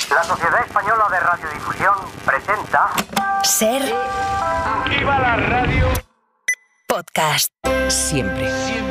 La Sociedad Española de Radiodifusión presenta... Ser... Aquí va la radio... Podcast. Siempre.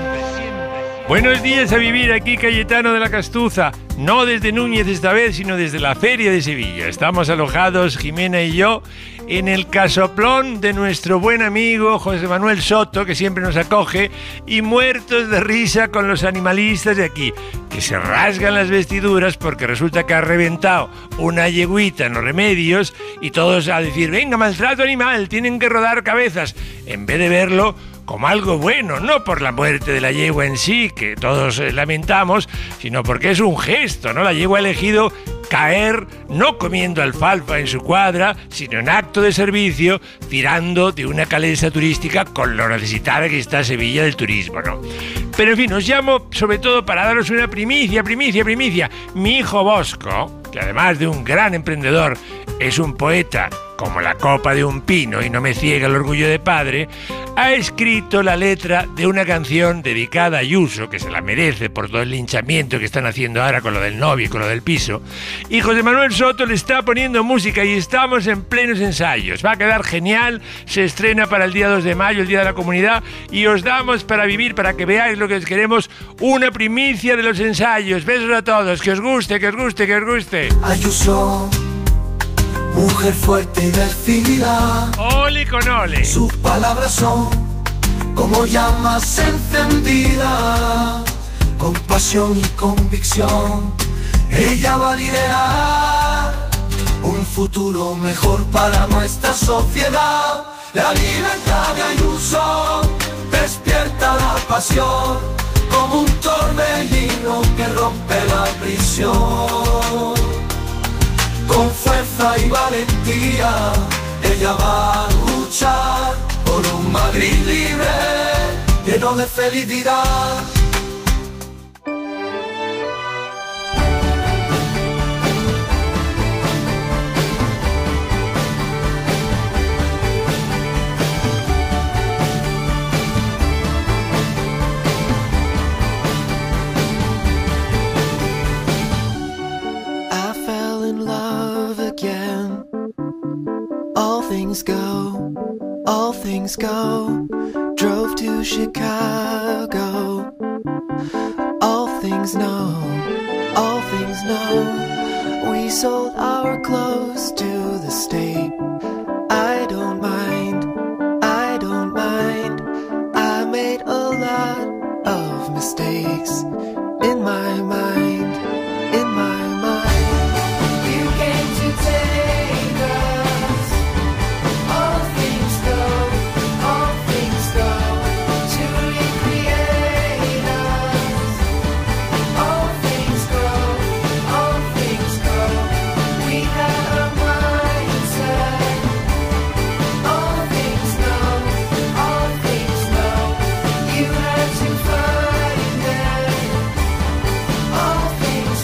Buenos días a vivir aquí, Cayetano de la Castuza. No desde Núñez esta vez, sino desde la Feria de Sevilla. Estamos alojados, Jimena y yo, en el casoplón de nuestro buen amigo José Manuel Soto, que siempre nos acoge, y muertos de risa con los animalistas de aquí, que se rasgan las vestiduras porque resulta que ha reventado una yeguita en los Remedios y todos a decir, venga, maltrato animal, tienen que rodar cabezas, en vez de verlo como algo bueno, no por la muerte de la yegua en sí, que todos lamentamos, sino porque es un gesto, ¿no? La yegua ha elegido caer no comiendo alfalfa en su cuadra, sino en acto de servicio, tirando de una calesa turística con lo necesitada que está Sevilla del turismo, ¿no? Pero en fin, os llamo sobre todo para daros una primicia. Mi hijo Bosco, que además de un gran emprendedor, es un poeta como la copa de un pino y no me ciega el orgullo de padre, ha escrito la letra de una canción dedicada a Ayuso, que se la merece por todo el linchamiento que están haciendo ahora con lo del novio y con lo del piso, y José Manuel Soto le está poniendo música y estamos en plenos ensayos. Va a quedar genial, se estrena para el día 2 de mayo, el Día de la Comunidad, y os damos para vivir, para que veáis lo que os queremos, una primicia de los ensayos. Besos a todos, que os guste. Ayuso, mujer fuerte y decidida. Oli con ole. Sus palabras son como llamas encendidas, con pasión y convicción. Ella va a liderar un futuro mejor para nuestra sociedad. La libertad de Ayuso despierta la pasión, como un torbellino que rompe la prisión. Con fuerza y valentía, ella va a luchar por un Madrid libre, lleno de felicidad. All things go, drove to Chicago. All things know, we sold our clothes to the state. I don't mind, I made a lot of mistakes in my mind. You came to take us. All things go to recreate us. All things go. We had a mindset. All things know. You had to find it. All things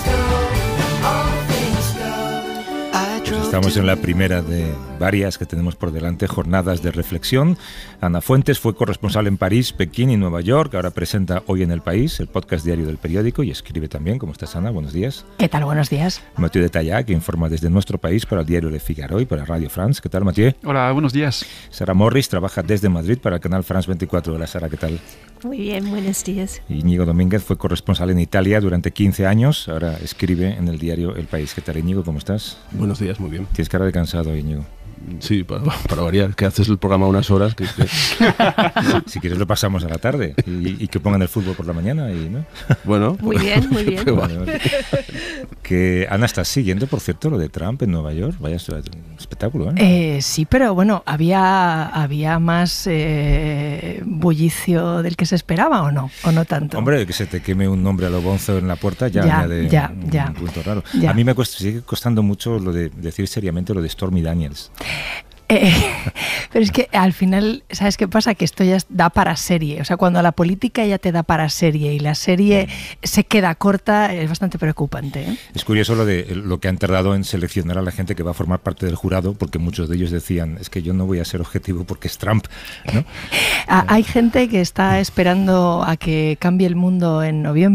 go. Estamos en la primera de varias que tenemos por delante, jornadas de reflexión. Ana Fuentes fue corresponsal en París, Pekín y Nueva York. Ahora presenta Hoy en el País, el podcast diario del periódico, y escribe también. ¿Cómo estás, Ana? Buenos días. ¿Qué tal? Buenos días. Mathieu de Talla, que informa desde nuestro país para el diario Le Figaro y para Radio France. ¿Qué tal, Mathieu? Hola, buenos días. Sara Morris trabaja desde Madrid para el canal France 24. Hola, Sara, ¿qué tal? Muy bien, buenos días. Íñigo Domínguez fue corresponsal en Italia durante 15 años. Ahora escribe en el diario El País. ¿Qué tal, Íñigo? ¿Cómo estás? Buenos días, muy bien. Tienes cara de cansado, Íñigo. Sí, para variar, que haces el programa unas horas. Si quieres lo pasamos a la tarde y que pongan el fútbol por la mañana. Y, ¿no? Bueno. Muy bien. Vale. Que, Ana, ¿estás siguiendo, por cierto, lo de Trump en Nueva York? Vaya espectáculo, ¿eh? Sí, pero bueno, ¿había más bullicio del que se esperaba o no tanto? Hombre, que se te queme un nombre a lo bonzo en la puerta ya añade un punto raro. Ya. A mí sigue costando mucho lo de decir seriamente lo de Stormy Daniels. Pero es que al final, ¿sabes qué pasa? Que esto ya da para serie. O sea, cuando la política ya te da para serie y la serie se queda corta, es bastante preocupante, ¿eh? Es curioso lo que han tardado en seleccionar a la gente que va a formar parte del jurado, porque muchos de ellos decían, es que yo no voy a ser objetivo porque es Trump, ¿no? Hay gente que está esperando a que cambie el mundo en noviembre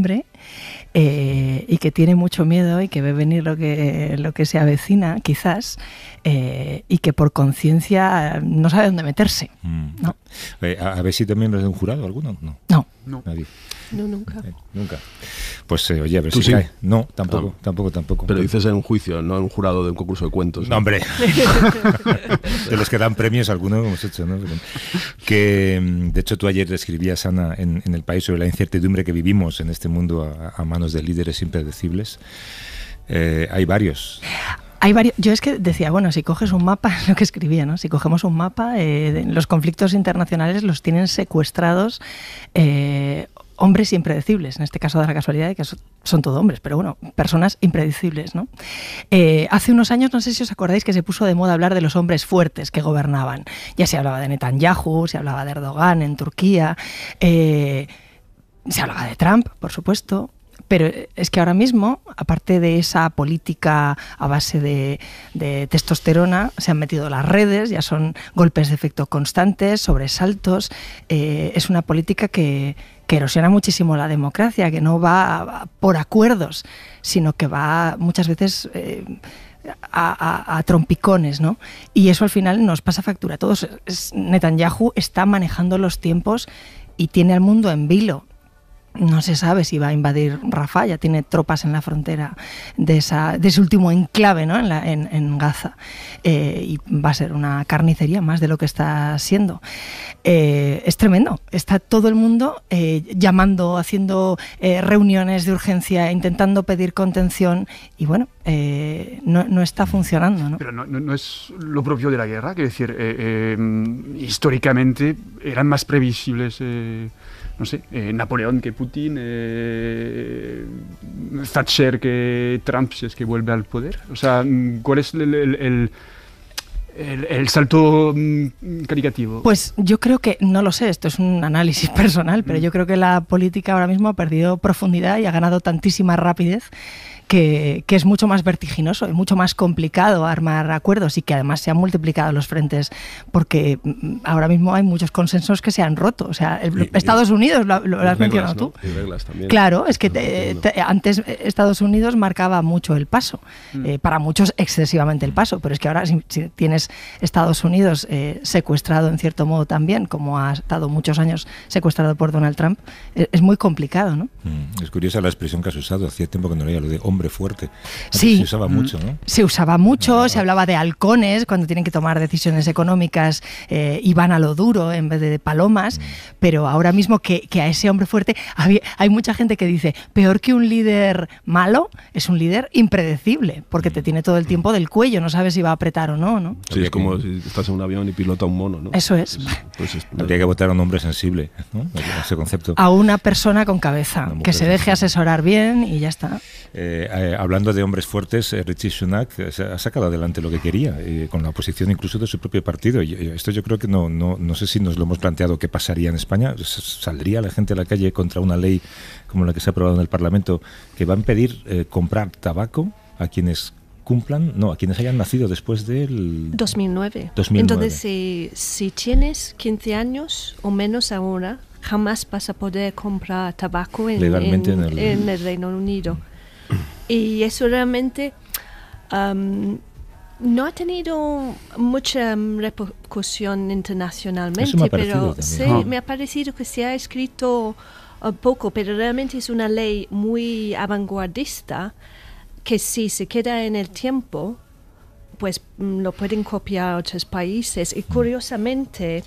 y que tiene mucho miedo y que ve venir lo que se avecina, quizás, y que por conciencia no sabe dónde meterse, ¿no? ¿Habéis sido miembros de un jurado alguno? No. Nadie. No, nunca. Nunca. Pues oye, a ver ¿Tú si sí? cae. No, tampoco. Pero dices en un juicio, no en un jurado de un concurso de cuentos. No, hombre. De los que dan premios, algunos hemos hecho, ¿no? Que, de hecho, tú ayer escribías, Ana, en El País sobre la incertidumbre que vivimos en este mundo a manos de líderes impredecibles. Hay varios. Yo es que decía, bueno, si coges un mapa, es lo que escribía, ¿no? Si cogemos un mapa, los conflictos internacionales los tienen secuestrados hombres impredecibles, en este caso da la casualidad de que son todo hombres, pero bueno, personas impredecibles, ¿no? Hace unos años, no sé si os acordáis, que se puso de moda hablar de los hombres fuertes que gobernaban. Ya se hablaba de Netanyahu, se hablaba de Erdogan en Turquía, se hablaba de Trump, por supuesto. Pero es que ahora mismo, aparte de esa política a base de testosterona, se han metido las redes, ya son golpes de efecto constantes, sobresaltos. Es una política que erosiona muchísimo la democracia, que no va por acuerdos, sino que va muchas veces a trompicones, ¿no? Y eso al final nos pasa factura a todos. Netanyahu está manejando los tiempos y tiene al mundo en vilo. No se sabe si va a invadir Rafah, ya tiene tropas en la frontera de ese último enclave, ¿no? en Gaza. Y va a ser una carnicería más de lo que está siendo. Es tremendo. Está todo el mundo llamando, haciendo reuniones de urgencia, intentando pedir contención y bueno, no está funcionando, ¿no? Pero no es lo propio de la guerra, quiero decir, históricamente eran más previsibles... no sé, Napoleón que Putin, Thatcher que Trump, si es que vuelve al poder. O sea, ¿cuál es el salto caritativo? Pues yo creo que, no lo sé, esto es un análisis personal, pero yo creo que la política ahora mismo ha perdido profundidad y ha ganado tantísima rapidez que es mucho más vertiginoso y mucho más complicado armar acuerdos y que además se han multiplicado los frentes porque ahora mismo hay muchos consensos que se han roto. O sea, Estados Unidos, lo has mencionado tú. Y reglas también. Claro, es que antes Estados Unidos marcaba mucho el paso, para muchos excesivamente el paso, pero es que ahora si tienes Estados Unidos secuestrado en cierto modo también, como ha estado muchos años secuestrado por Donald Trump, es muy complicado, ¿no? Es curiosa la expresión que has usado, hacía tiempo que no leía lo de hombre fuerte. Sí. Se usaba mucho, ¿no? Se usaba mucho, se hablaba de halcones cuando tienen que tomar decisiones económicas y van a lo duro en vez de palomas, pero ahora mismo que a ese hombre fuerte hay mucha gente que dice, peor que un líder malo es un líder impredecible, porque te tiene todo el tiempo del cuello, no sabes si va a apretar o no, ¿no? Sí, es como si estás en un avión y pilota un mono, ¿no? Eso es. Habría que votar a un hombre sensible, ¿no? Ese concepto. A una persona con cabeza, que se deje asesorar bien y ya está. Hablando de hombres fuertes, Rishi Sunak ha sacado adelante lo que quería, con la oposición incluso de su propio partido. Y esto yo creo que no sé si nos lo hemos planteado qué pasaría en España. ¿Saldría la gente a la calle contra una ley como la que se ha aprobado en el Parlamento que va a impedir comprar tabaco a quienes a quienes hayan nacido después del 2009. Entonces, si tienes 15 años o menos ahora, jamás vas a poder comprar tabaco legalmente en el Reino Unido. Y eso realmente no ha tenido mucha repercusión internacionalmente, pero sí, me ha parecido que se ha escrito poco, pero realmente es una ley muy vanguardista que si se queda en el tiempo, pues lo pueden copiar otros países. Y curiosamente,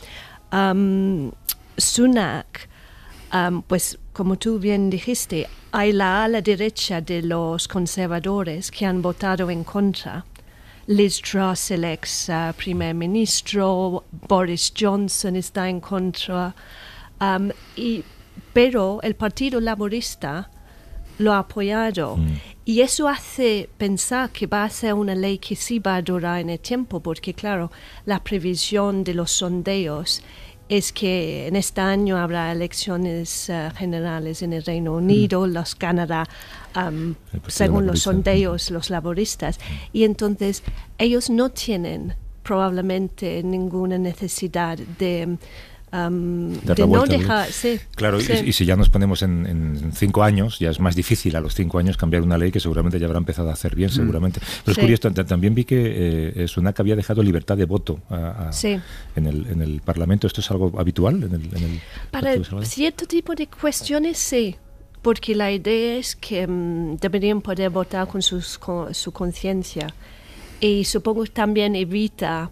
Sunak, pues como tú bien dijiste, hay la ala derecha de los conservadores que han votado en contra. Liz Truss, el ex primer ministro, Boris Johnson está en contra, pero el Partido Laborista lo ha apoyado. Y eso hace pensar que va a ser una ley que sí va a durar en el tiempo, porque claro, la previsión de los sondeos es que en este año habrá elecciones generales en el Reino Unido, los ganará, según los sondeos, los laboristas. Y entonces ellos no tienen probablemente ninguna necesidad de de no dejar... Sí, claro, sí. Y si ya nos ponemos en 5 años, ya es más difícil a los 5 años cambiar una ley que seguramente ya habrá empezado a hacer bien, seguramente. Pero es curioso, también vi que Sunak había dejado libertad de voto en el Parlamento. ¿Esto es algo habitual en el Para cierto tipo de cuestiones, sí. Porque la idea es que deberían poder votar con su conciencia. Y supongo que también evita...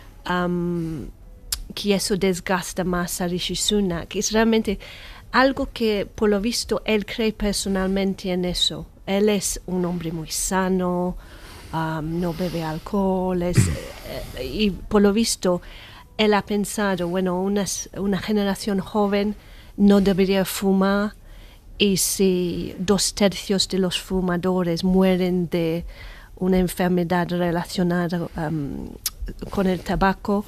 que eso desgasta más a Rishi Sunak, que es realmente algo que, por lo visto, él cree personalmente en eso. Él es un hombre muy sano, no bebe alcohol, y por lo visto, él ha pensado, bueno, una generación joven no debería fumar, y si 2/3 de los fumadores mueren de una enfermedad relacionada con el tabaco,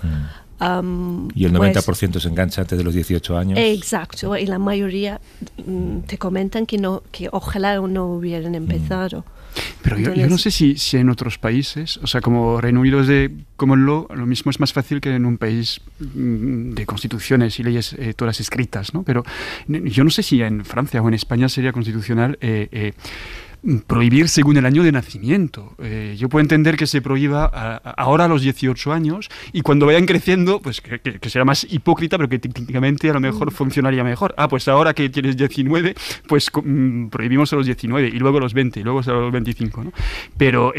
y el 90% se engancha antes de los 18 años. Exacto, y la mayoría te comentan que ojalá no hubieran empezado. Pero yo no sé si en otros países, o sea, como Reino Unido es de common law, lo mismo es más fácil que en un país de constituciones y leyes todas escritas, ¿no? Pero yo no sé si en Francia o en España sería constitucional prohibir según el año de nacimiento. Yo puedo entender que se prohíba ahora a los 18 años y cuando vayan creciendo, pues que sea más hipócrita, pero que técnicamente a lo mejor funcionaría mejor. Pues ahora que tienes 19, pues prohibimos a los 19 y luego a los 20 y luego a los 25, ¿no? Pero...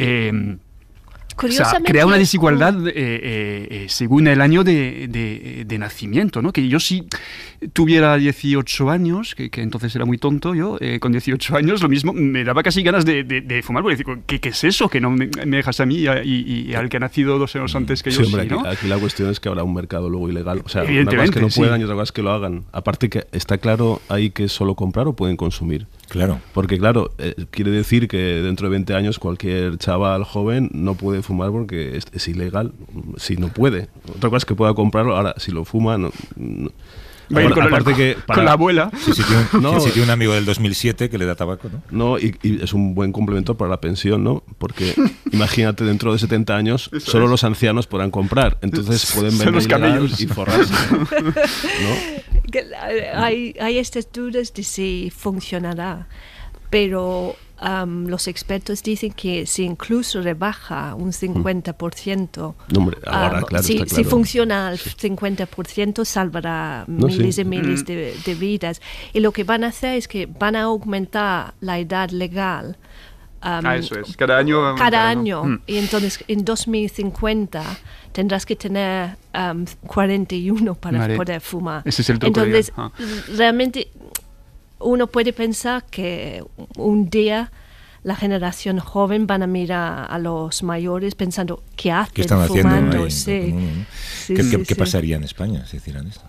o sea, crea una desigualdad según el año de nacimiento, ¿no? Que yo si tuviera 18 años, que entonces era muy tonto yo, con 18 años lo mismo, me daba casi ganas de fumar, porque digo, ¿qué es eso? Que no me dejas a mí y al que ha nacido 2 años antes que yo, hombre, sí, ¿no? Aquí la cuestión es que habrá un mercado luego ilegal. O sea, una cosa es que no puedan y otra cosa es que lo hagan. Aparte que está claro ahí que es solo comprar o pueden consumir. Claro. Porque claro, quiere decir que dentro de 20 años cualquier chaval joven no puede fumar porque es ilegal, si no puede. Otra cosa es que pueda comprarlo, ahora si lo fuma no. Bueno, con la abuela. Si tiene un amigo del 2007 que le da tabaco, ¿no? No, y es un buen complemento para la pensión, ¿no? Porque imagínate, dentro de 70 años, solo los ancianos podrán comprar. Entonces pueden vender y forrarse, ¿no? Hay estas dudas de si funcionará, pero los expertos dicen que si incluso rebaja un 50%, ahora, claro, si funciona al 50%, salvará miles y miles de vidas. Y lo que van a hacer es que van a aumentar la edad legal. Eso es, cada año. Y entonces en 2050 tendrás que tener 41 para poder fumar. Ese es el truco. Entonces, realmente uno puede pensar que un día la generación joven van a mirar a los mayores pensando ¿qué hacen? ¿Qué están fumando? haciendo ahí? ¿Qué pasaría en España si hicieran esto?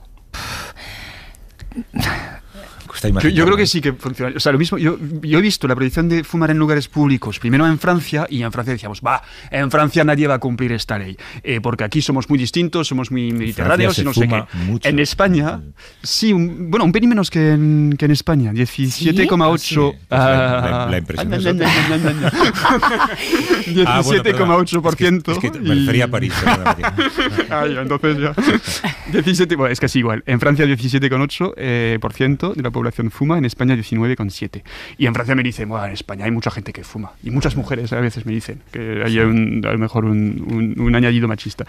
Yo creo que sí que funciona. O sea, lo mismo, yo he visto la prohibición de fumar en lugares públicos, primero en Francia, y en Francia decíamos, en Francia nadie va a cumplir esta ley, porque aquí somos muy distintos, somos muy mediterráneos y no sé qué. Mucho. En España, sí, un pelín menos que en España, 17,8%. La impresión es otra. 17,8%. Es que me refería a París. Entonces ya. 17, bueno, es casi igual. En Francia 17,8% de la población fuma, en España 19,7%. Y en Francia me dicen, en España hay mucha gente que fuma. Y muchas mujeres a veces me dicen que hay a lo mejor un añadido machista.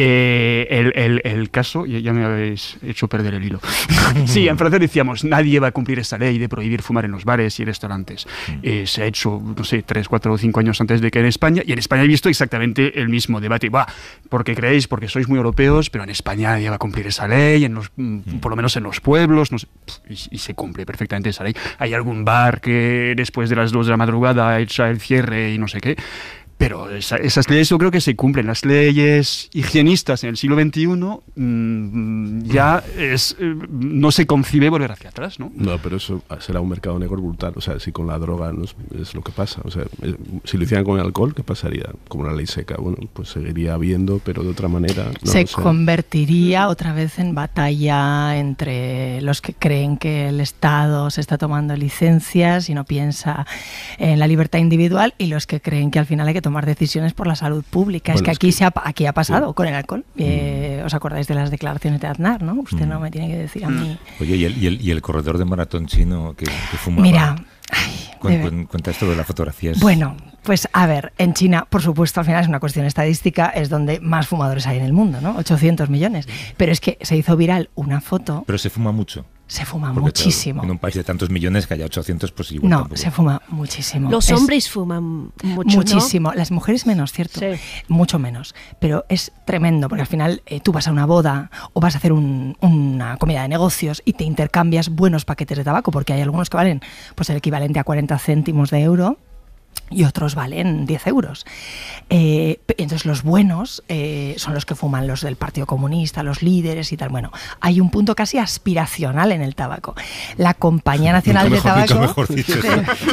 El caso, ya me habéis hecho perder el hilo. Sí, en Francia decíamos, nadie va a cumplir esta ley de prohibir fumar en los bares y restaurantes. Se ha hecho, no sé, 3, 4 o 5 años antes de que en España. Y en España he visto exactamente el mismo debate. Porque creéis, porque sois muy europeos, pero en España nadie va a cumplir esa ley, por lo menos en los pueblos, no sé, y se cumple perfectamente esa ley. Hay algún bar que después de las 2 de la madrugada echa el cierre y no sé qué, pero esas leyes yo creo que se cumplen. Las leyes higienistas en el siglo XXI ya no se concibe volver hacia atrás, ¿no? No, pero eso será un mercado negro brutal. O sea, si con la droga es lo que pasa. O sea, si lo hicieran con el alcohol, ¿qué pasaría? Como una ley seca. Bueno, pues seguiría habiendo, pero de otra manera. Se convertiría otra vez en batalla entre los que creen que el Estado se está tomando licencias y no piensa en la libertad individual y los que creen que al final hay que tomar decisiones por la salud pública. Bueno, es que aquí ha pasado con el alcohol. ¿Os acordáis de las declaraciones de Aznar, no? Usted no me tiene que decir a mí. Oye, ¿y el corredor de maratón chino que fumaba? Mira, cuenta esto de las fotografías. Bueno, pues a ver, en China, por supuesto, al final es una cuestión estadística, es donde más fumadores hay en el mundo, ¿no? 800 millones. Pero es que se hizo viral una foto. Pero se fuma mucho. Se fuma muchísimo. En un país de tantos millones que haya 800, pues igual. No, tampoco. se fuma muchísimo. Los hombres fuman mucho, muchísimo. ¿no? Las mujeres menos, ¿cierto? Sí. Mucho menos. Pero es tremendo, porque al final tú vas a una boda o vas a hacer una comida de negocios y te intercambias buenos paquetes de tabaco, porque hay algunos que valen pues el equivalente a 40 céntimos de euro. Y otros valen 10 euros. Entonces los buenos son los que fuman los del Partido Comunista, los líderes y tal. Bueno, hay un punto casi aspiracional en el tabaco. La Compañía Nacional de Tabaco... Mejor dicho eso.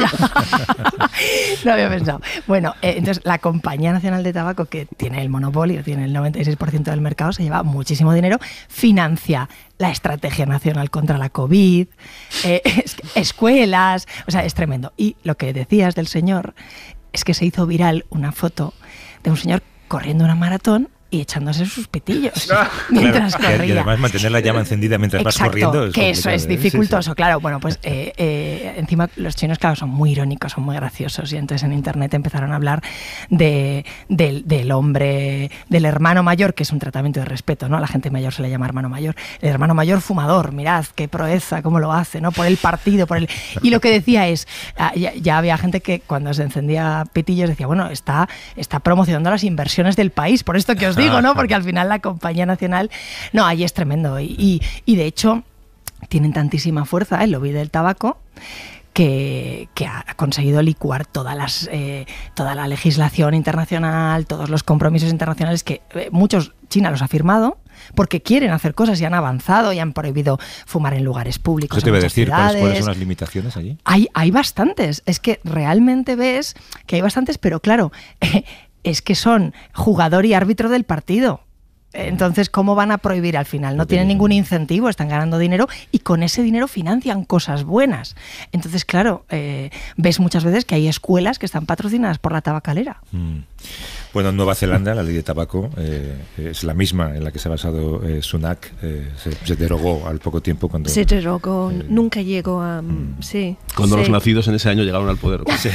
No había pensado. Bueno, entonces la Compañía Nacional de Tabaco, que tiene el monopolio, tiene el 96% del mercado, se lleva muchísimo dinero, financia la Estrategia Nacional contra la COVID, escuelas, o sea, es tremendo. Y lo que decías del señor es que se hizo viral una foto de un señor corriendo una maratón y echándose sus pitillos mientras corría. Y además mantener la llama encendida mientras vas corriendo. Que eso es dificultoso, claro. Bueno, pues encima los chinos, claro, son muy irónicos, son muy graciosos, y entonces en internet empezaron a hablar del hombre, del hermano mayor, que es un tratamiento de respeto, ¿no? A la gente mayor se le llama hermano mayor. El hermano mayor fumador, mirad qué proeza, cómo lo hace, ¿no? Por el partido, Y lo que decía es, ya había gente que cuando se encendía pitillos decía, bueno, está promocionando las inversiones del país, por esto que os digo, ¿no? Porque al final la Compañía Nacional... No, ahí es tremendo. Y de hecho, tienen tantísima fuerza el lobby del tabaco que ha conseguido licuar toda la legislación internacional, todos los compromisos internacionales que China los ha firmado, porque quieren hacer cosas y han avanzado y han prohibido fumar en lugares públicos. ¿Qué te voy a decir? ¿Cuáles son las limitaciones allí? Hay bastantes. Es que realmente ves que hay bastantes, pero claro... es que son jugador y árbitro del partido. Entonces, ¿cómo van a prohibir al final? No tienen ningún incentivo, están ganando dinero y con ese dinero financian cosas buenas. Entonces, claro, ves muchas veces que hay escuelas que están patrocinadas por la tabacalera. Bueno, en Nueva Zelanda la ley de tabaco es la misma en la que se ha basado Sunak. Se derogó al poco tiempo cuando... Se derogó, nunca llegó a... Sí. Cuando los nacidos en ese año llegaron al poder. Sí.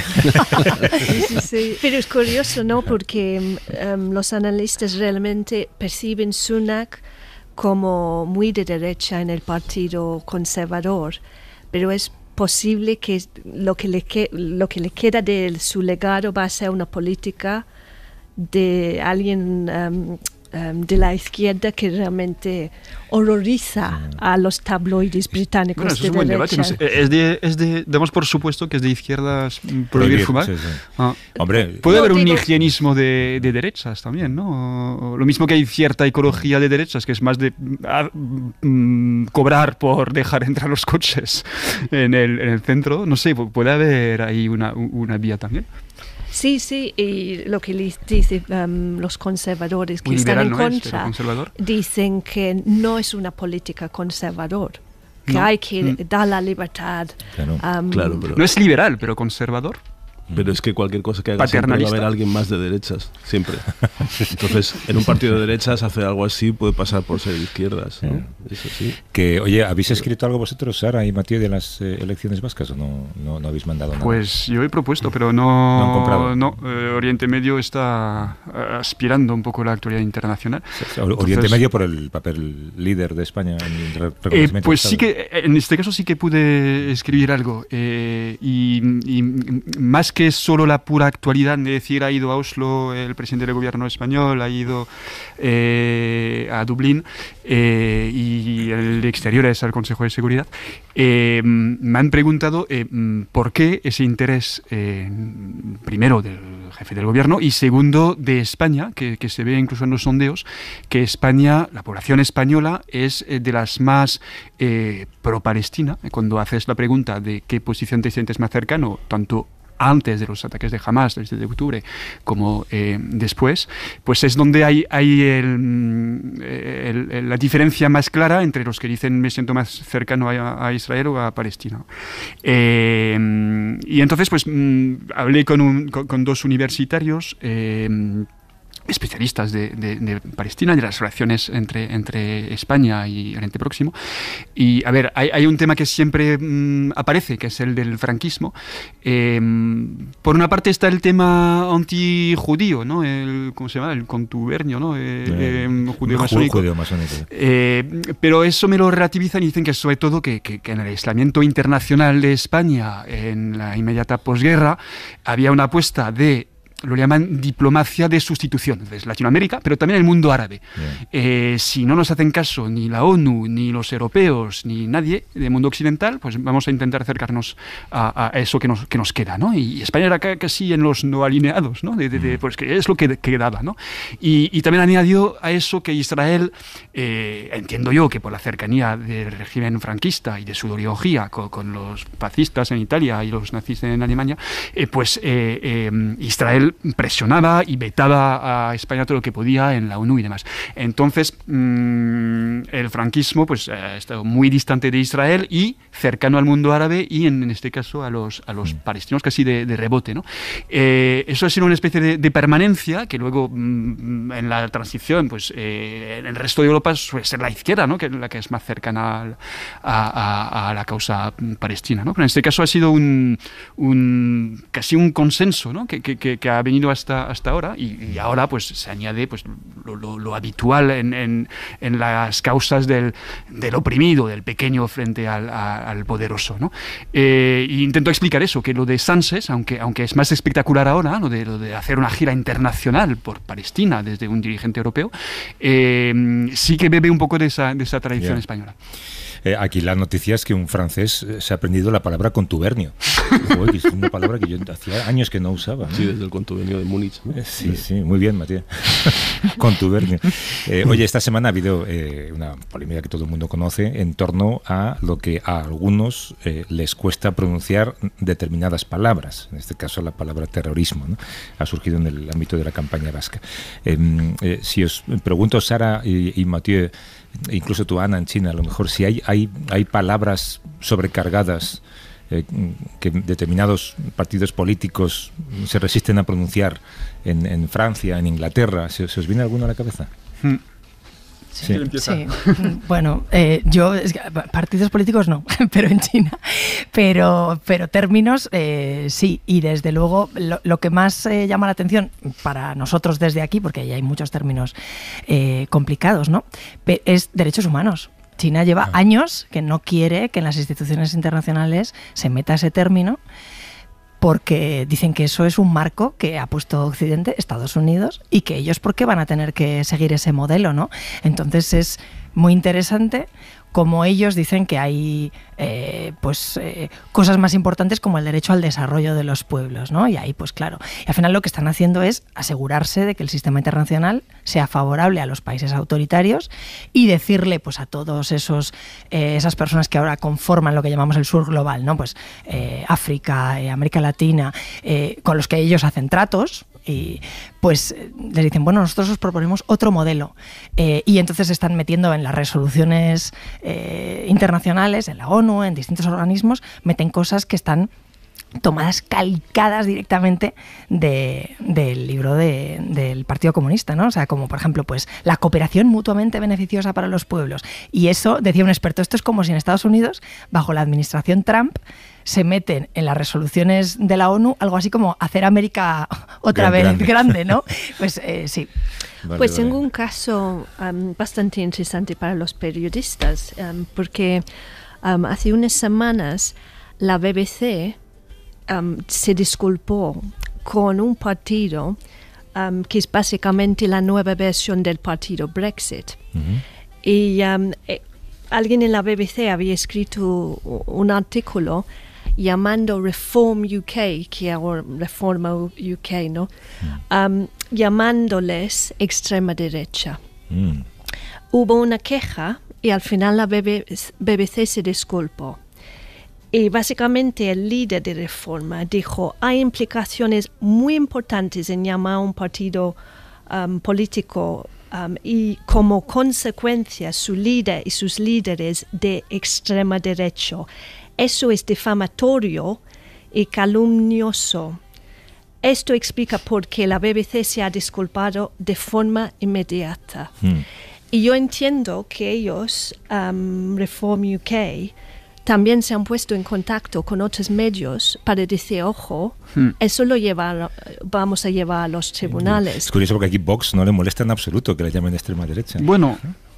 Sí. Pero es curioso, ¿no? Porque los analistas realmente perciben Sunak como muy de derecha en el Partido Conservador, pero es posible que lo que le queda de su legado va a ser una política de alguien de la izquierda que realmente horroriza a los tabloides británicos. Bueno, eso es un buen debate. No sé, damos por supuesto que es de izquierdas prohibir fumar. Sí. Hombre, puede haber un higienismo de derechas también, ¿no? O lo mismo que hay cierta ecología de derechas, que es más de cobrar por dejar entrar los coches en el centro. No sé, puede haber ahí una vía también. Sí, y lo que les dicen los conservadores que están en contra, dicen que no es una política conservadora, que hay que dar la libertad. Claro, pero no es liberal, pero conservador. Pero es que cualquier cosa que haga siempre va a haber alguien más de derechas, siempre. Entonces, en un partido de derechas hacer algo así puede pasar por ser de izquierdas, ¿no? Eso sí. Que, oye, ¿habéis escrito algo vosotros, Sara y Matías, de las elecciones vascas o no habéis mandado nada? Pues yo he propuesto, pero no han comprado. No, Oriente Medio está aspirando un poco a la actualidad internacional. Oriente Medio por el papel líder de España en el reconocimiento. Pues sí que, en este caso sí que pude escribir algo. Y más que solo la pura actualidad de decir ha ido a Oslo el presidente del gobierno español, ha ido a Dublín y el exterior es al Consejo de Seguridad, me han preguntado por qué ese interés primero del jefe del gobierno y segundo de España, que se ve incluso en los sondeos, que España, la población española es de las más pro-Palestina. Cuando haces la pregunta de qué posición te sientes más cercano, tanto antes de los ataques de Hamas del 7 de octubre como después, pues es donde hay la diferencia más clara entre los que dicen me siento más cercano a Israel o a Palestina. Y entonces pues hablé con dos universitarios especialistas de Palestina, de las relaciones entre España y Oriente Próximo. Y, a ver, hay un tema que siempre aparece, que es el del franquismo. Por una parte está el tema antijudío, ¿no? ¿Cómo se llama? El contubernio, ¿no? Judeo-masónico. Pero eso me lo relativizan y dicen que sobre todo que en el aislamiento internacional de España, en la inmediata posguerra, había una apuesta de lo llaman diplomacia de sustitución, desde Latinoamérica, pero también el mundo árabe. Si no nos hacen caso ni la ONU, ni los europeos, ni nadie del mundo occidental, pues vamos a intentar acercarnos a eso que nos queda, ¿no? Y España era casi en los no alineados, ¿no? Pues que es lo que quedaba, ¿no? Y también añadió a eso que Israel, entiendo yo que por la cercanía del régimen franquista y de su ideología con los fascistas en Italia y los nazis en Alemania, Israel presionaba y vetaba a España todo lo que podía en la ONU y demás. Entonces, el franquismo pues ha estado muy distante de Israel y cercano al mundo árabe y en este caso a los palestinos casi de rebote, ¿no? Eso ha sido una especie de permanencia que luego en la transición pues en el resto de Europa suele ser la izquierda, ¿no? Que es la que es más cercana a la causa palestina, ¿no? Pero en este caso ha sido casi un consenso, ¿no? que ha venido hasta ahora y ahora pues se añade pues lo habitual en las causas del oprimido, del pequeño frente al poderoso, ¿no? Y intento explicar eso, que lo de Sánchez, aunque es más espectacular ahora, lo de hacer una gira internacional por Palestina desde un dirigente europeo, sí que bebe un poco de esa tradición española. Aquí la noticia es que un francés se ha aprendido la palabra contubernio. Uy, es una palabra que yo hacía años que no usaba, ¿no? Sí, desde el contubernio de Múnich, ¿no? Sí, muy bien, Matías. Contubernio. Oye, esta semana ha habido una polémica que todo el mundo conoce en torno a lo que a algunos les cuesta pronunciar determinadas palabras. En este caso, la palabra terrorismo, ¿no? Ha surgido en el ámbito de la campaña vasca. Si os pregunto, Sara y Mathieu, incluso tú, Ana, en China, a lo mejor si hay palabras sobrecargadas que determinados partidos políticos se resisten a pronunciar en Francia, en Inglaterra, ¿se os viene alguno a la cabeza? Sí. Bueno, yo partidos políticos no, pero en China, pero términos sí, y desde luego lo que más llama la atención para nosotros desde aquí, porque ahí hay muchos términos complicados, ¿no? Es derechos humanos. China lleva años que no quiere que en las instituciones internacionales se meta ese término, porque dicen que eso es un marco que ha puesto Occidente, Estados Unidos, y que ellos ¿por qué van a tener que seguir ese modelo, ¿no? Entonces es muy interesante como ellos dicen que hay cosas más importantes como el derecho al desarrollo de los pueblos, ¿no? Y ahí, pues claro, y al final lo que están haciendo es asegurarse de que el sistema internacional sea favorable a los países autoritarios y decirle pues a todos esas personas que ahora conforman lo que llamamos el sur global, ¿no? Pues África, América Latina, con los que ellos hacen tratos, y pues les dicen, bueno, nosotros os proponemos otro modelo, y entonces se están metiendo en las resoluciones internacionales, en la ONU, en distintos organismos, meten cosas que están tomadas, calcadas directamente del libro del Partido Comunista, ¿no? O sea, como por ejemplo, pues la cooperación mutuamente beneficiosa para los pueblos. Y eso, decía un experto, esto es como si en Estados Unidos, bajo la administración Trump, se meten en las resoluciones de la ONU algo así como hacer América otra vez grande, ¿no? Pues sí. Pues tengo un caso bastante interesante para los periodistas, porque hace unas semanas la BBC se disculpó con un partido que es básicamente la nueva versión del partido Brexit. Y alguien en la BBC había escrito un artículo llamando Reform UK, que ahora Reforma UK, ¿no? Llamándoles extrema derecha. Hubo una queja y al final la BBC se disculpó. Y básicamente el líder de Reforma dijo, hay implicaciones muy importantes en llamar a un partido político y como consecuencia su líder y sus líderes de extrema derecha. Eso es difamatorio y calumnioso. Esto explica por qué la BBC se ha disculpado de forma inmediata. Y yo entiendo que ellos, Reform UK, también se han puesto en contacto con otros medios para decir, ojo, eso vamos a llevar a los tribunales. Es curioso porque aquí Vox no le molesta en absoluto que le llamen de extrema derecha. Bueno,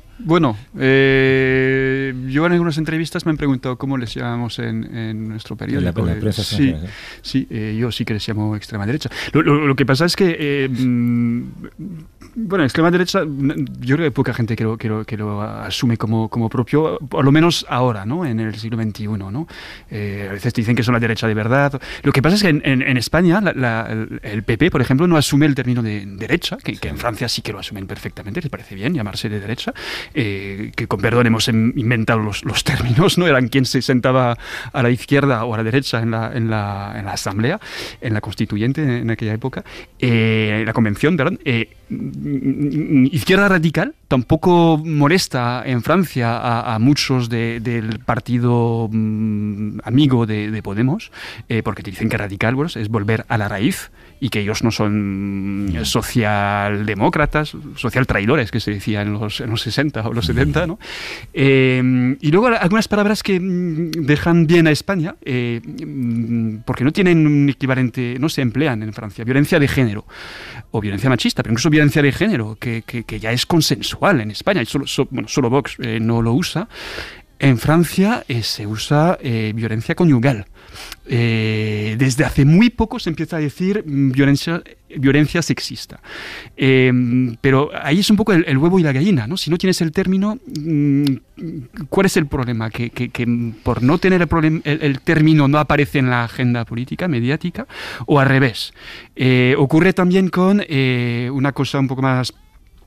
yo en algunas entrevistas me han preguntado cómo les llamamos en nuestro periódico. En la prensa. Sí, yo sí que les llamo extrema derecha. Lo que pasa es que, extrema derecha, yo creo que poca gente que lo asume como propio, por lo menos ahora, ¿no? En el siglo XXI, ¿no? A veces dicen que son la derecha de verdad. Lo que pasa es que en España el PP, por ejemplo, no asume el término de derecha, que en Francia sí que lo asumen perfectamente, les parece bien llamarse de derecha. Que con perdón hemos inventado los términos, ¿no? Eran quien se sentaba a la izquierda o a la derecha en la asamblea, en la constituyente en aquella época, la convención, perdón. Izquierda radical tampoco molesta en Francia a muchos del partido amigo de Podemos, porque te dicen que radical es volver a la raíz y que ellos no son socialdemócratas, social traidores, que se decía en los 60 o los 70, ¿no? Y luego algunas palabras que dejan bien a España, porque no tienen un equivalente, no se emplean en Francia. Violencia de género o violencia machista, pero incluso violencia de género, que ya es consensual en España, y solo Vox no lo usa. En Francia se usa violencia conyugal. Desde hace muy poco se empieza a decir violencia sexista. Pero ahí es un poco el huevo y la gallina, ¿no? Si no tienes el término, ¿cuál es el problema? Que por no tener el término no aparece en la agenda política, mediática, o al revés. Ocurre también con una cosa un poco más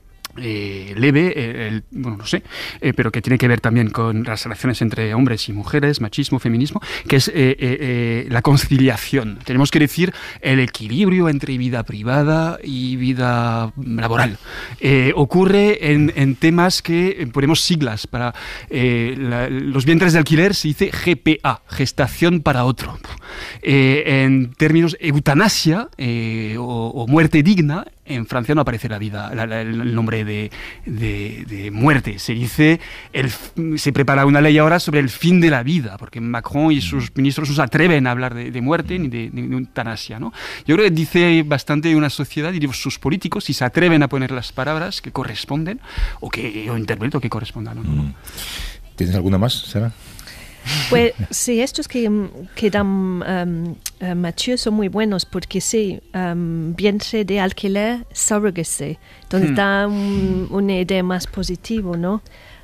leve, no sé, pero que tiene que ver también con las relaciones entre hombres y mujeres, machismo, feminismo, que es la conciliación. Tenemos que decir el equilibrio entre vida privada y vida laboral. Ocurre en temas que ponemos siglas para los vientres de alquiler, se dice GPA, gestación para otro. En términos eutanasia o muerte digna, en Francia no aparece el nombre de muerte. Se dice, se prepara una ley ahora sobre el fin de la vida, porque Macron y sus ministros no se atreven a hablar de muerte ni de eutanasia, ¿no? Yo creo que dice bastante de una sociedad y de sus políticos si se atreven a poner las palabras que corresponden o que yo interpreto que correspondan, ¿no? ¿Tienes alguna más, Sara? Pues sí, estos que dan Mathieu son muy buenos porque sí, vientre de alquiler, surrogacy, donde da una idea más positiva, ¿no?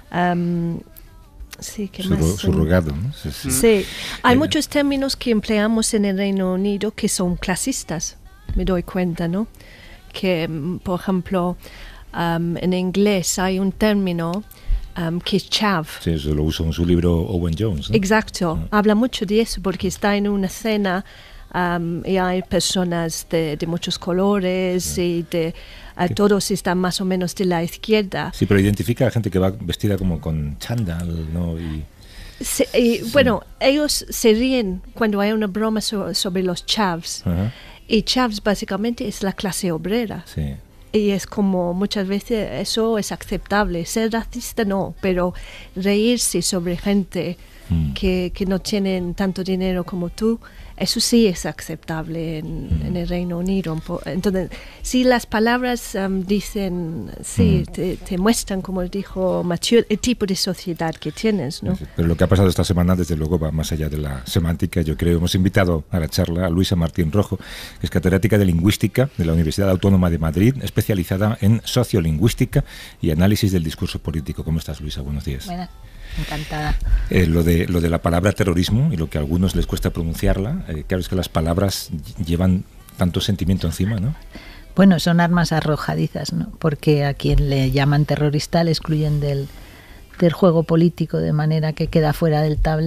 Sí, ¿qué más? Surrogado, ¿no? Sí, hay muchos términos que empleamos en el Reino Unido que son clasistas, me doy cuenta, ¿no? Que, por ejemplo, en inglés hay un término que es chav. Sí, eso lo usa en su libro Owen Jones, ¿no? Exacto, habla mucho de eso porque está en una cena y hay personas de muchos colores y todos están más o menos de la izquierda. Sí, pero identifica a gente que va vestida como con chándal, ¿no? Sí, bueno, ellos se ríen cuando hay una broma sobre los chavs. Y chavs básicamente es la clase obrera. Sí. Y es como muchas veces eso es aceptable. Ser racista no, pero reírse sobre gente que no tienen tanto dinero como tú, eso sí es aceptable en el Reino Unido. Entonces, si las palabras dicen, sí, te muestran, como dijo Mathieu, el tipo de sociedad que tienes, ¿no? Pero lo que ha pasado esta semana, desde luego, va más allá de la semántica. Yo creo, hemos invitado a la charla a Luisa Martín Rojo, que es catedrática de Lingüística de la Universidad Autónoma de Madrid, especializada en sociolingüística y análisis del discurso político. ¿Cómo estás, Luisa? Buenos días. Buenas. Encantada. Lo de la palabra terrorismo y lo que a algunos les cuesta pronunciarla, claro, es que las palabras llevan tanto sentimiento encima, ¿no? Bueno, son armas arrojadizas, ¿no? Porque a quien le llaman terrorista le excluyen del juego político de manera que queda fuera del tablero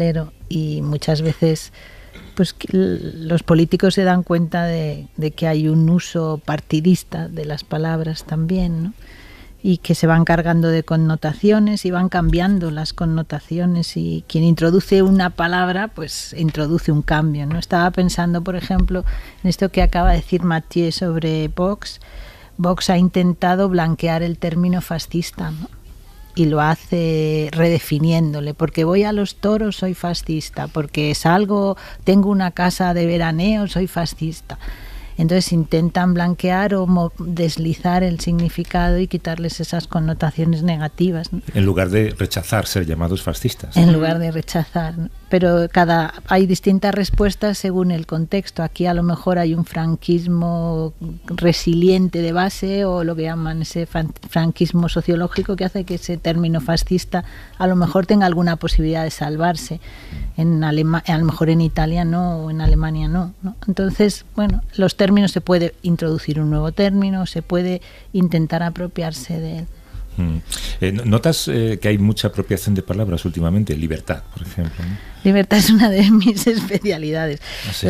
Y muchas veces pues los políticos se dan cuenta de que hay un uso partidista de las palabras también, ¿no? Y que se van cargando de connotaciones y van cambiando las connotaciones, y quien introduce una palabra pues introduce un cambio, ¿no? Estaba pensando, por ejemplo, en esto que acaba de decir Mathieu sobre Vox. Vox ha intentado blanquear el término fascista, ¿no? Y lo hace redefiniéndole, porque voy a los toros soy fascista, porque salgo, tengo una casa de veraneo soy fascista. Entonces intentan blanquear o deslizar el significado y quitarles esas connotaciones negativas, ¿no? En lugar de rechazar ser llamados fascistas. En lugar de rechazar, ¿no? Pero hay distintas respuestas según el contexto. Aquí a lo mejor hay un franquismo resiliente de base, o lo que llaman ese franquismo sociológico, que hace que ese término fascista a lo mejor tenga alguna posibilidad de salvarse. A lo mejor en Italia no, o en Alemania no. Entonces, bueno, los términos, se puede introducir un nuevo término, se puede intentar apropiarse de él. ¿Notas que hay mucha apropiación de palabras últimamente? Libertad, por ejemplo, ¿no? Libertad es una de mis especialidades. ¿Ah, sí?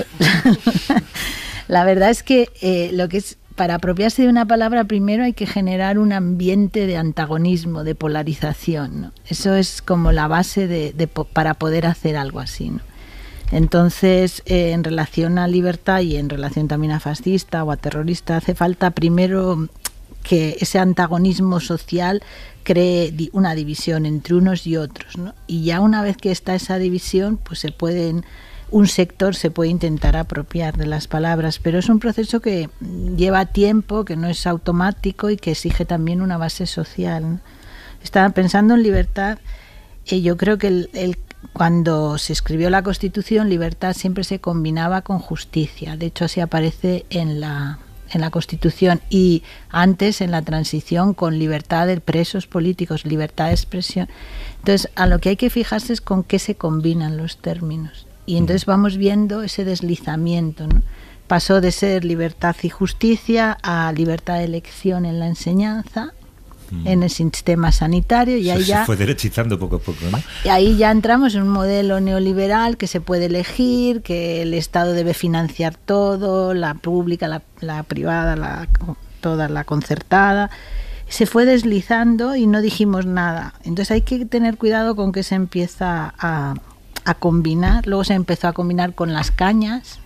La verdad es que lo que es, para apropiarse de una palabra, primero hay que generar un ambiente de antagonismo, de polarización, ¿no? Eso es como la base para poder hacer algo así, ¿no? Entonces, en relación a libertad y en relación también a fascista o a terrorista, hace falta primero que ese antagonismo social cree una división entre unos y otros, ¿no? Y ya una vez que está esa división, pues un sector se puede intentar apropiar de las palabras, pero es un proceso que lleva tiempo, que no es automático y que exige también una base social, ¿no? Estaba pensando en libertad, yo creo que cuando se escribió la Constitución, libertad siempre se combinaba con justicia. De hecho, así aparece en la Constitución, y antes en la transición con libertad de presos políticos, libertad de expresión. Entonces, a lo que hay que fijarse es con qué se combinan los términos. Y entonces vamos viendo ese deslizamiento, ¿no? Pasó de ser libertad y justicia a libertad de elección en la enseñanza, en el sistema sanitario, y ahí ya se fue derechizando poco a poco, ¿no? Y ahí ya entramos en un modelo neoliberal que se puede elegir, que el Estado debe financiar todo, la pública, la privada, toda la concertada. Se fue deslizando y no dijimos nada. Entonces hay que tener cuidado con que se empieza a combinar. Luego se empezó a combinar con las cañas,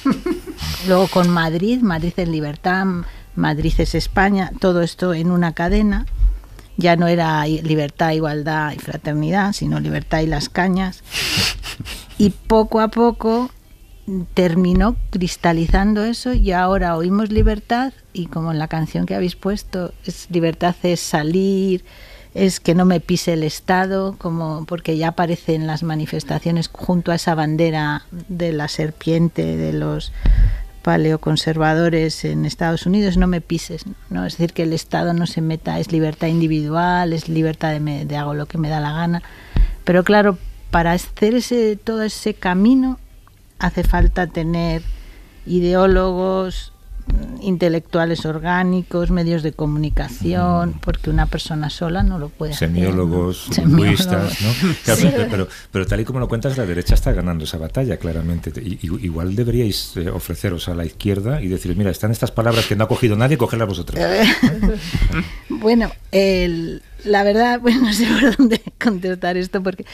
luego con Madrid es libertad, Madrid es España, todo esto en una cadena. Ya no era libertad, igualdad y fraternidad, sino libertad y las cañas. Y poco a poco terminó cristalizando eso, y ahora oímos libertad, y como en la canción que habéis puesto, libertad es salir, es que no me pise el Estado, porque ya aparece en las manifestaciones junto a esa bandera de la serpiente de los paleoconservadores en Estados Unidos, no me pises, ¿no? Es decir, que el Estado no se meta, es libertad individual, es libertad de hago lo que me da la gana. Pero claro, para hacer todo ese camino hace falta tener ideólogos, intelectuales orgánicos, medios de comunicación, porque una persona sola no lo puede semiólogos, hacer, ¿no? Lingüistas, ¿no? Claro, sí. pero tal y como lo cuentas, la derecha está ganando esa batalla, claramente. Igual deberíais ofreceros a la izquierda y decir, mira, están estas palabras que no ha cogido nadie, cogerlas vosotros. Bueno, la verdad, no sé por dónde contestar esto, porque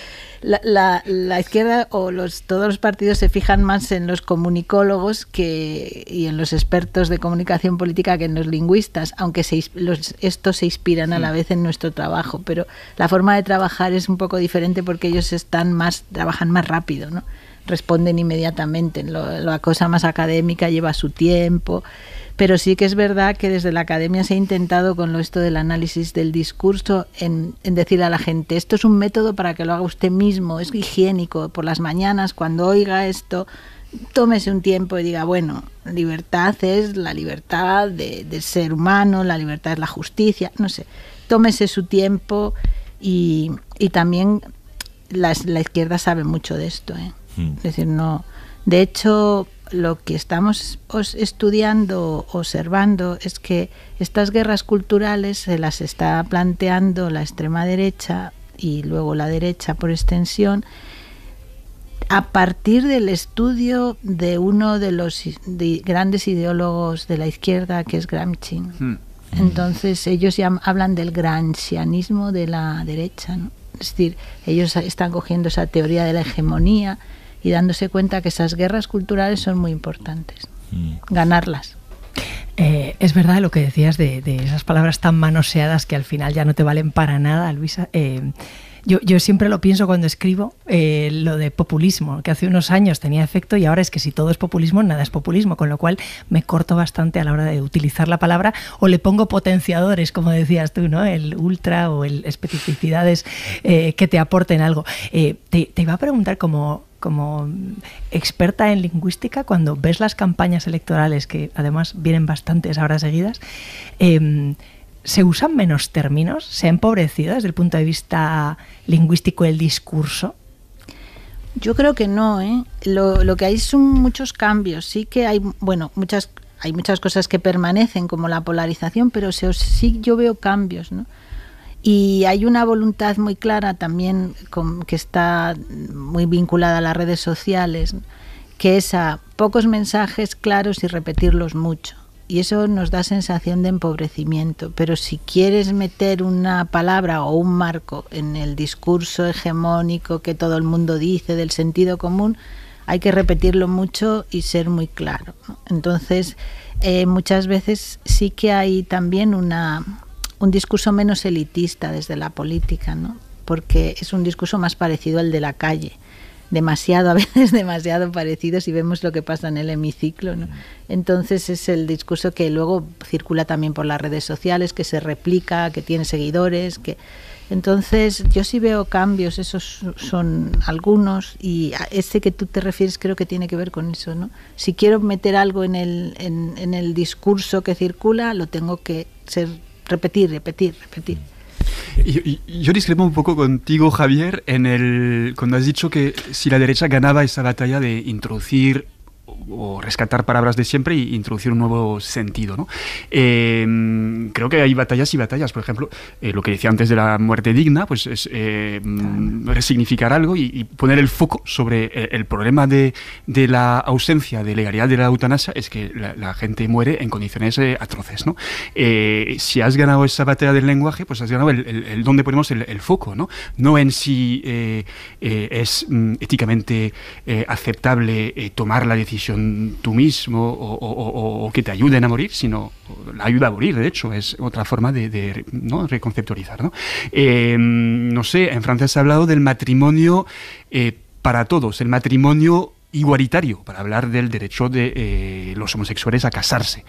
la izquierda o todos los partidos se fijan más en los comunicólogos y en los expertos de comunicación política que en los lingüistas, aunque estos se inspiran a la vez en nuestro trabajo, pero la forma de trabajar es un poco diferente porque ellos trabajan más rápido, ¿no? Responden inmediatamente. La cosa más académica lleva su tiempo. Pero sí que es verdad que desde la academia se ha intentado con esto del análisis del discurso en decirle a la gente, esto es un método para que lo haga usted mismo, es higiénico, por las mañanas cuando oiga esto, tómese un tiempo y diga, bueno, libertad es la libertad del ser humano, la libertad es la justicia, no sé, tómese su tiempo y también la izquierda sabe mucho de esto, ¿eh? Es decir, no, de hecho, lo que estamos estudiando, observando, es que estas guerras culturales se las está planteando la extrema derecha y luego la derecha por extensión a partir del estudio de uno de los grandes ideólogos de la izquierda, que es Gramsci. Entonces ellos ya hablan del gramscianismo de la derecha, ¿no? Es decir, ellos están cogiendo esa teoría de la hegemonía y dándose cuenta que esas guerras culturales son muy importantes, ganarlas. Es verdad lo que decías de esas palabras tan manoseadas que al final ya no te valen para nada, Luisa. Yo siempre lo pienso cuando escribo, lo de populismo, que hace unos años tenía efecto y ahora es que si todo es populismo, nada es populismo, con lo cual me corto bastante a la hora de utilizar la palabra o le pongo potenciadores, como decías tú, ¿no? El ultra o el especificidades que te aporten algo. Te iba a preguntar como experta en lingüística, cuando ves las campañas electorales, que además vienen bastantes ahora seguidas, ¿se usan menos términos? ¿Se ha empobrecido desde el punto de vista lingüístico el discurso? Yo creo que no, ¿eh? Lo que hay son muchos cambios. Sí que hay, bueno, hay muchas cosas que permanecen, como la polarización, pero sí yo veo cambios, ¿no? Y hay una voluntad muy clara también que está muy vinculada a las redes sociales, que es a pocos mensajes claros y repetirlos mucho. Y eso nos da sensación de empobrecimiento. Pero si quieres meter una palabra o un marco en el discurso hegemónico que todo el mundo dice del sentido común, hay que repetirlo mucho y ser muy claro, ¿no? Entonces, muchas veces sí que hay también un discurso menos elitista desde la política, ¿no? Porque es un discurso más parecido al de la calle, a veces demasiado parecido si vemos lo que pasa en el hemiciclo, ¿no? Entonces es el discurso que luego circula también por las redes sociales, que se replica, que tiene seguidores, entonces yo sí veo cambios, esos son algunos, y a ese que tú te refieres creo que tiene que ver con eso, ¿no? Si quiero meter algo en el discurso que circula, lo tengo que repetir. Yo discrepo un poco contigo, Javier, cuando has dicho que si la derecha ganaba esa batalla de introducir o rescatar palabras de siempre y introducir un nuevo sentido, ¿no? Creo que hay batallas y batallas. Por ejemplo, lo que decía antes de la muerte digna, pues es resignificar algo y poner el foco sobre el problema de la ausencia de legalidad de la eutanasia. Es que la gente muere en condiciones atroces, ¿no? Si has ganado esa batalla del lenguaje, pues has ganado el donde ponemos el foco, ¿no? No en si es éticamente aceptable tomar la decisión tú mismo o que te ayuden a morir, sino la ayuda a morir, de hecho, es otra forma de ¿no? reconceptualizar, ¿no? No sé, en Francia se ha hablado del matrimonio para todos, el matrimonio igualitario, para hablar del derecho de los homosexuales a casarse.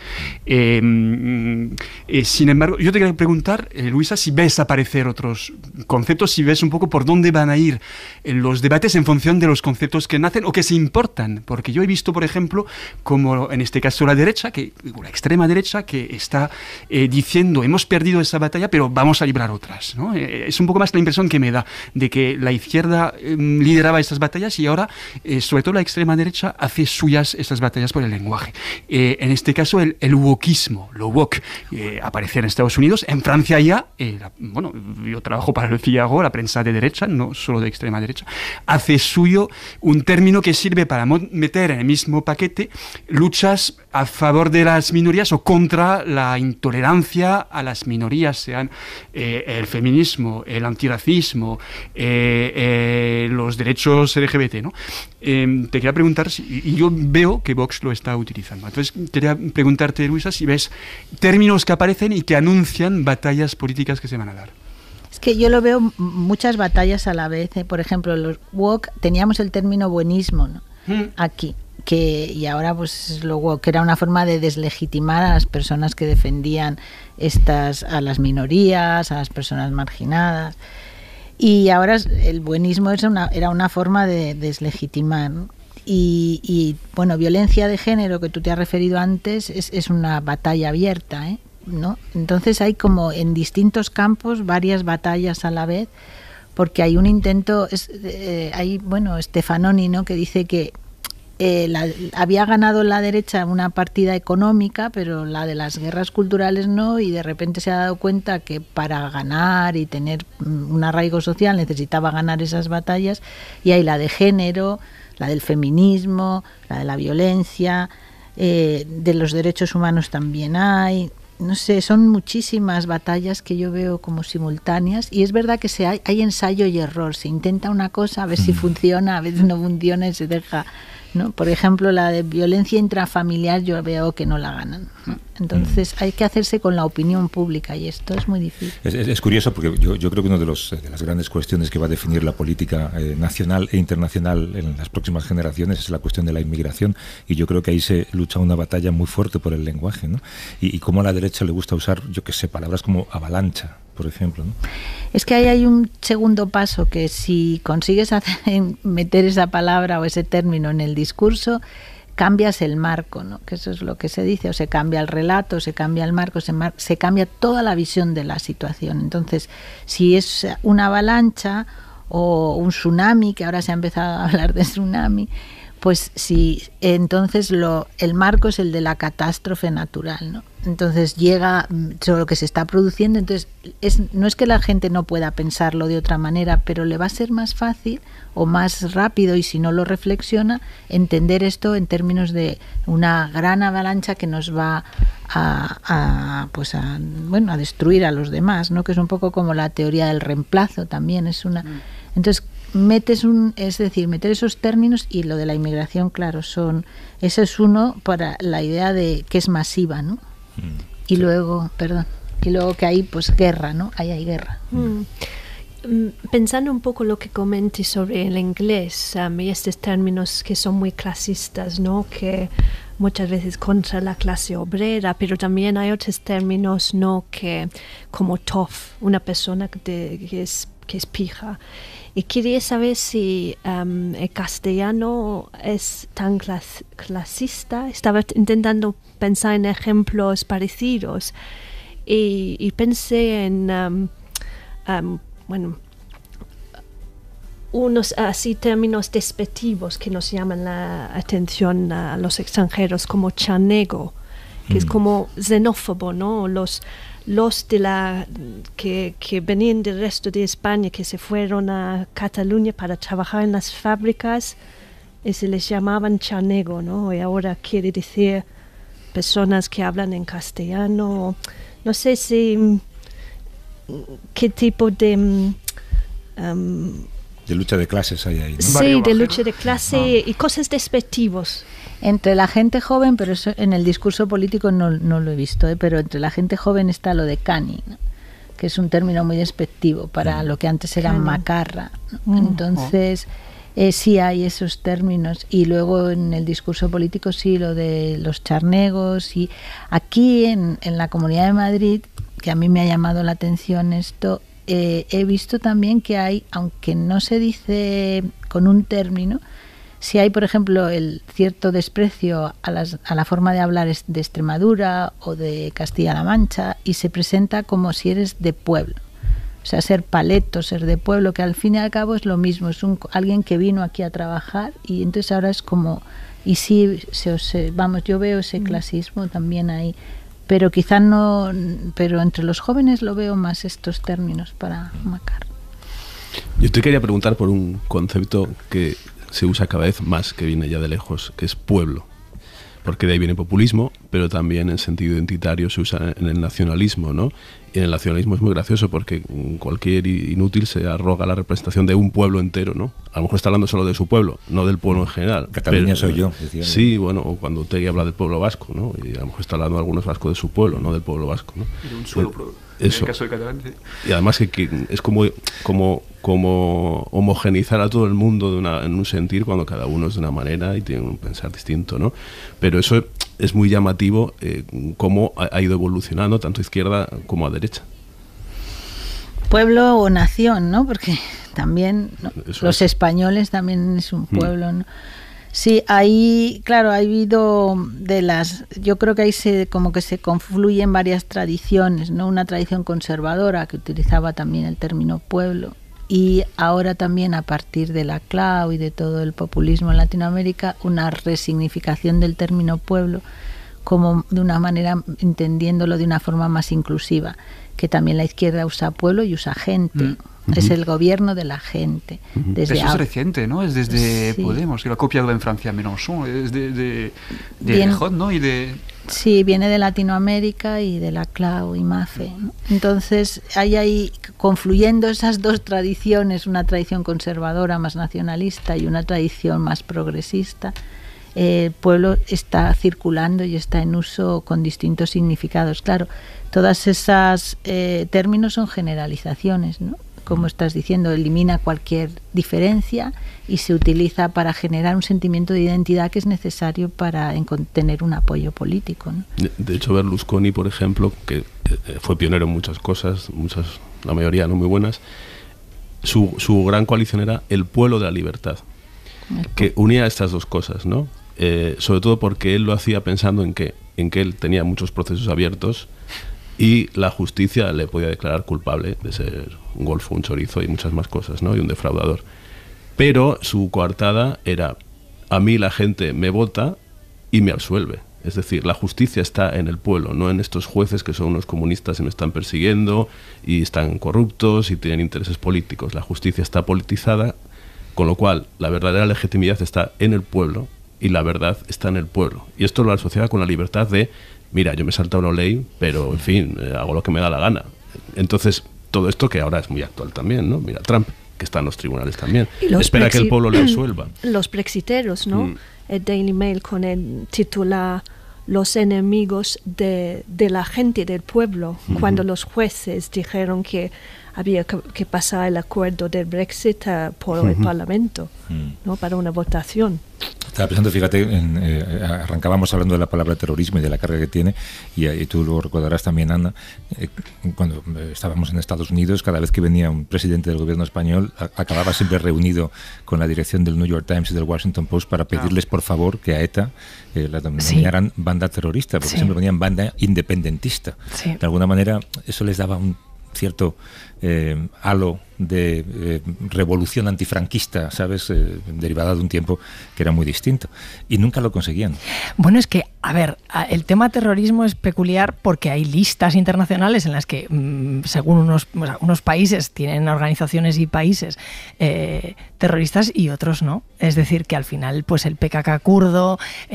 Sin embargo, yo te quería preguntar, Luisa, si ves aparecer otros conceptos, si ves un poco por dónde van a ir los debates en función de los conceptos que nacen o que se importan, porque yo he visto, por ejemplo, como en este caso la derecha, la extrema derecha, que está diciendo, hemos perdido esa batalla, pero vamos a librar otras, ¿no? Es un poco más la impresión que me da de que la izquierda lideraba estas batallas y ahora, sobre todo la extrema derecha, hace suyas esas batallas por el lenguaje. En este caso, el wokismo, lo woke, aparece en Estados Unidos, en Francia ya, bueno, yo trabajo para el Figaro, la prensa de derecha, no solo de extrema derecha, hace suyo un término que sirve para meter en el mismo paquete luchas a favor de las minorías o contra la intolerancia a las minorías, sean el feminismo, el antirracismo, los derechos LGBT, ¿no? Te quería preguntar, y yo veo que Vox lo está utilizando. Entonces, quería preguntarte, Luisa, si ves términos que aparecen y que anuncian batallas políticas que se van a dar. Es que yo lo veo muchas batallas a la vez, ¿eh? Por ejemplo, los woke, teníamos el término buenismo, ¿no? Aquí. Y ahora pues lo woke era una forma de deslegitimar a las personas que defendían a las minorías, a las personas marginadas. Y ahora el buenismo era una forma de deslegitimar, ¿no? Y bueno, violencia de género, que tú te has referido antes, es una batalla abierta, ¿no? Entonces hay como en distintos campos varias batallas a la vez, porque hay un intento, Stefanoni, ¿no?, que dice que había ganado la derecha una partida económica, pero la de las guerras culturales no, y de repente se ha dado cuenta que para ganar y tener un arraigo social necesitaba ganar esas batallas, y hay la de género, la del feminismo, la de la violencia, de los derechos humanos también hay. No sé, son muchísimas batallas que yo veo como simultáneas, y es verdad que hay ensayo y error. Se intenta una cosa, a ver si funciona, a veces no funciona y se deja, ¿no? Por ejemplo, la de violencia intrafamiliar yo veo que no la ganan, ¿no? Entonces hay que hacerse con la opinión pública, y esto es muy difícil. Es curioso porque yo creo que una de las grandes cuestiones que va a definir la política nacional e internacional en las próximas generaciones es la cuestión de la inmigración, y yo creo que ahí se lucha una batalla muy fuerte por el lenguaje, ¿no? Y cómo a la derecha le gusta usar, yo qué sé, palabras como avalancha, por ejemplo, ¿no? Es que ahí hay un segundo paso, que si consigues meter esa palabra o ese término en el discurso, cambias el marco, ¿no? Que eso es lo que se dice, o se cambia el relato, se cambia el marco, se cambia toda la visión de la situación. Entonces, si es una avalancha o un tsunami, que ahora se ha empezado a hablar de tsunami, pues sí, entonces el marco es el de la catástrofe natural, ¿no? Entonces llega sobre lo que se está produciendo, entonces no es que la gente no pueda pensarlo de otra manera, pero le va a ser más fácil o más rápido, y si no lo reflexiona, entender esto en términos de una gran avalancha que nos va a destruir a los demás, ¿no? Que es un poco como la teoría del reemplazo también, entonces meter esos términos, y lo de la inmigración, claro, eso es uno para la idea de que es masiva, ¿no? Y luego que hay pues guerra, ¿no? Ahí hay guerra. Pensando un poco lo que comenté sobre el inglés, y estos términos que son muy clasistas, ¿no? Que muchas veces contra la clase obrera, pero también hay otros términos, ¿no? Que como tough, una persona que es pija. Y quería saber si el castellano es tan clasista. Estaba intentando pensar en ejemplos parecidos y pensé en unos así términos despectivos que nos llaman la atención a los extranjeros, como chanego, que es como xenófobo, ¿no? Los que venían del resto de España, que se fueron a Cataluña para trabajar en las fábricas, y se les llamaban chanego, ¿no? Y ahora quiere decir personas que hablan en castellano. No sé qué tipo de lucha de clases hay ahí, ¿no? Sí, de lucha de clase y cosas despectivos. Entre la gente joven, pero eso en el discurso político no lo he visto, pero entre la gente joven está lo de cani, ¿no? Que es un término muy despectivo para lo que antes era macarra, ¿no? Entonces sí hay esos términos, y luego en el discurso político sí lo de los charnegos, y aquí en la Comunidad de Madrid, que a mí me ha llamado la atención esto, he visto también que hay, aunque no se dice con un término, si hay, por ejemplo, el cierto desprecio a la forma de hablar de Extremadura o de Castilla-La Mancha, y se presenta como si eres de pueblo. O sea, ser paleto, ser de pueblo, que al fin y al cabo es lo mismo, es alguien que vino aquí a trabajar, y entonces ahora es como, y sí, yo veo ese clasismo también ahí, pero quizá no, pero entre los jóvenes lo veo más estos términos para macar. Yo te quería preguntar por un concepto que se usa cada vez más, que viene ya de lejos, que es pueblo. Porque de ahí viene populismo, pero también en sentido identitario se usa en el nacionalismo, ¿no? Y en el nacionalismo es muy gracioso porque cualquier inútil se arroga la representación de un pueblo entero, ¿no? A lo mejor está hablando solo de su pueblo, no del pueblo en general. Cataluña soy yo, decía. Sí, bueno, o cuando Otegi habla del pueblo vasco, ¿no? Y a lo mejor está hablando de algunos vascos de su pueblo, no del pueblo vasco, ¿no? De un solo pueblo. En el caso de catalán, sí. Y además que es como homogeneizar a todo el mundo en un sentir, cuando cada uno es de una manera y tiene un pensar distinto, ¿no? Pero eso es muy llamativo, cómo ha ido evolucionando tanto a izquierda como a derecha. Pueblo o nación, ¿no? Porque también los españoles también es un pueblo, ¿no? Sí, ahí, claro, ha habido yo creo que ahí como que se confluyen varias tradiciones, ¿no? Una tradición conservadora que utilizaba también el término pueblo, y ahora también a partir de la CLAU y de todo el populismo en Latinoamérica, una resignificación del término pueblo como de una manera, entendiéndolo de una forma más inclusiva, que también la izquierda usa pueblo y usa gente. Es el gobierno de la gente. Eso es reciente, ¿no? Es desde Podemos, que lo ha copiado en Francia Mélenchon, es de Rejón, ¿no? Sí, viene de Latinoamérica y de la CLAU y MAFE, ¿no? Entonces, hay ahí, confluyendo esas dos tradiciones, una tradición conservadora más nacionalista y una tradición más progresista, el pueblo está circulando y está en uso con distintos significados. Claro, todas esas términos son generalizaciones, ¿no? Como estás diciendo, elimina cualquier diferencia y se utiliza para generar un sentimiento de identidad que es necesario para tener un apoyo político, ¿no? De hecho, Berlusconi, por ejemplo, que fue pionero en muchas cosas, la mayoría no muy buenas, su gran coalición era el pueblo de la libertad, que unía estas dos cosas, ¿no? Sobre todo porque él lo hacía pensando en que él tenía muchos procesos abiertos y la justicia le podía declarar culpable de ser un golfo, un chorizo y muchas más cosas, ¿no? Y un defraudador. Pero su coartada era: a mí la gente me vota y me absuelve. Es decir, la justicia está en el pueblo, no en estos jueces que son unos comunistas y me están persiguiendo y están corruptos y tienen intereses políticos. La justicia está politizada, con lo cual la verdadera legitimidad está en el pueblo y la verdad está en el pueblo. Y esto lo asociaba con la libertad de: mira, yo me he saltado una ley, pero en fin, hago lo que me da la gana. Entonces, todo esto que ahora es muy actual también, ¿no? Mira, Trump, que está en los tribunales también, espera que el pueblo le absuelva. Los brexiteros, ¿no? El Daily Mail con el titular "Los enemigos de la gente del pueblo", cuando los jueces dijeron que había que pasar el acuerdo del Brexit por el Parlamento, ¿no? Para una votación. Estaba pensando, fíjate, arrancábamos hablando de la palabra terrorismo y de la carga que tiene, y tú lo recordarás también, Ana, cuando estábamos en Estados Unidos, cada vez que venía un presidente del gobierno español, acababa siempre reunido con la dirección del New York Times y del Washington Post para pedirles, por favor, que a ETA la denominaran banda terrorista, porque siempre ponían banda independentista. Sí. De alguna manera, eso les daba un cierto halo de revolución antifranquista, ¿sabes? Derivada de un tiempo que era muy distinto. Y nunca lo conseguían. Bueno, es que, a ver, el tema terrorismo es peculiar porque hay listas internacionales en las que, según unos países tienen organizaciones y países terroristas y otros no. Es decir, que al final, pues el PKK kurdo,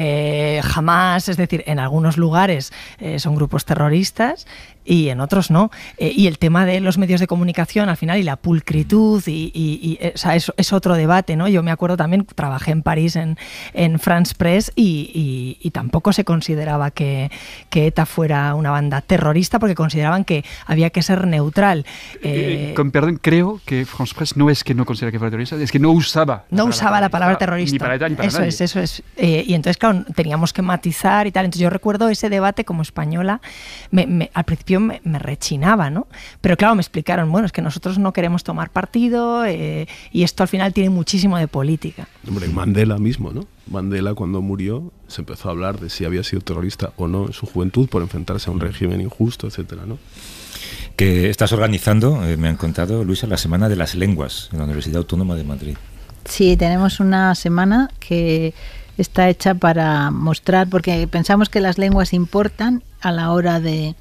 Hamas, es decir, en algunos lugares son grupos terroristas y en otros no. Y el tema de los medios de comunicación, al final, y la pulcritud, o sea, es otro debate, ¿no? Yo me acuerdo también, trabajé en París en France Press y tampoco se consideraba que ETA fuera una banda terrorista porque consideraban que había que ser neutral. Con perdón, creo que France Press no es que no considera que fuera terrorista, es que no usaba la palabra terrorista. Ni para ETA ni para nadie. Eso es. Y entonces, claro, teníamos que matizar y tal. Entonces yo recuerdo ese debate como española, al principio me rechinaba, ¿no? Pero claro, me explicaron, bueno, es que nosotros no queremos tomar partido y esto al final tiene muchísimo de política. Hombre, Mandela mismo, ¿no? Mandela, cuando murió, se empezó a hablar de si había sido terrorista o no en su juventud por enfrentarse a un régimen injusto, etcétera, ¿no? Que estás organizando, me han contado, Luisa, la Semana de las Lenguas en la Universidad Autónoma de Madrid. Sí, tenemos una semana que está hecha para mostrar, porque pensamos que las lenguas importan a la hora de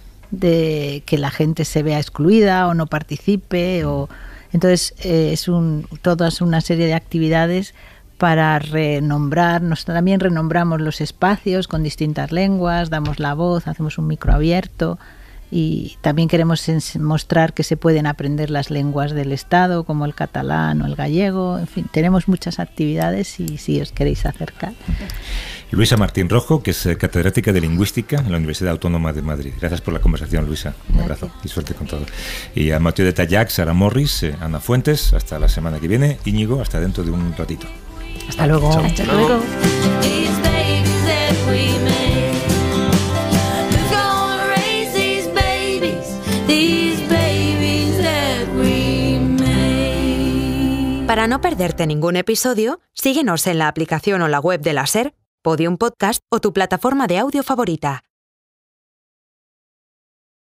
que la gente se vea excluida o no participe, entonces toda una serie de actividades para renombrarnos. También renombramos los espacios con distintas lenguas, damos la voz, hacemos un micro abierto y también queremos mostrar que se pueden aprender las lenguas del Estado como el catalán o el gallego. En fin, tenemos muchas actividades y si os queréis acercar. Luisa Martín Rojo, que es catedrática de Lingüística en la Universidad Autónoma de Madrid. Gracias por la conversación, Luisa. Un abrazo y suerte con todo. Y a Mathieu de Tallac, Sara Morris, Ana Fuentes, hasta la semana que viene. Íñigo, hasta dentro de un ratito. Hasta luego. Chao. Hasta luego. Para no perderte ningún episodio, síguenos en la aplicación o la web de la SER, Podium Podcast o tu plataforma de audio favorita.